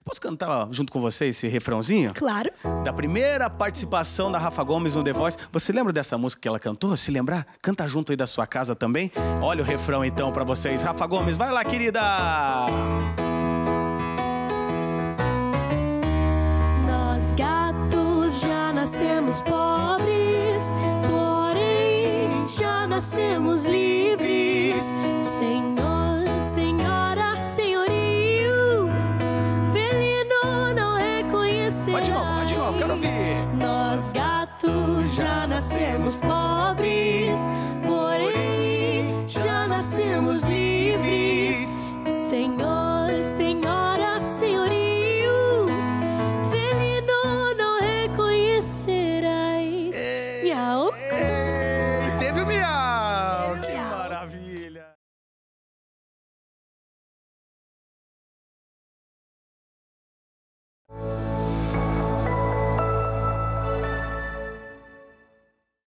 Posso cantar junto com você esse refrãozinho? Claro. Da primeira participação da Rafa Gomes no The Voice. Você lembra dessa música que ela cantou? Se lembrar, canta junto aí da sua casa também. Olha o refrão então pra vocês. Rafa Gomes, vai lá, querida! Nós gatos já nascemos pobres, porém já nascemos livres. Senhor, senhora, senhorio, felino não reconhecerá. Vai de novo, quero ouvir. Nós gatos já nascemos pobres, porém já nascemos livres.